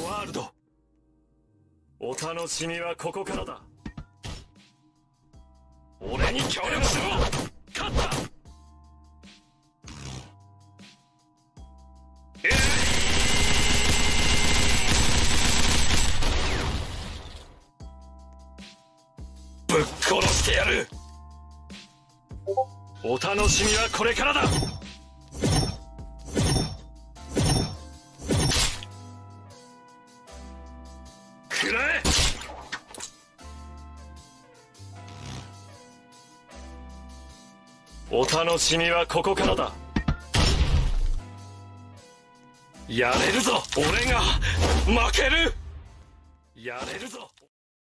ワールド。お楽しみはここからだ。俺に協力しろ。勝った。ぶっ殺してやる。お楽しみはこれからだ。くらえ。お楽しみはここからだ。やれるぞ。俺が負ける。やれるぞ。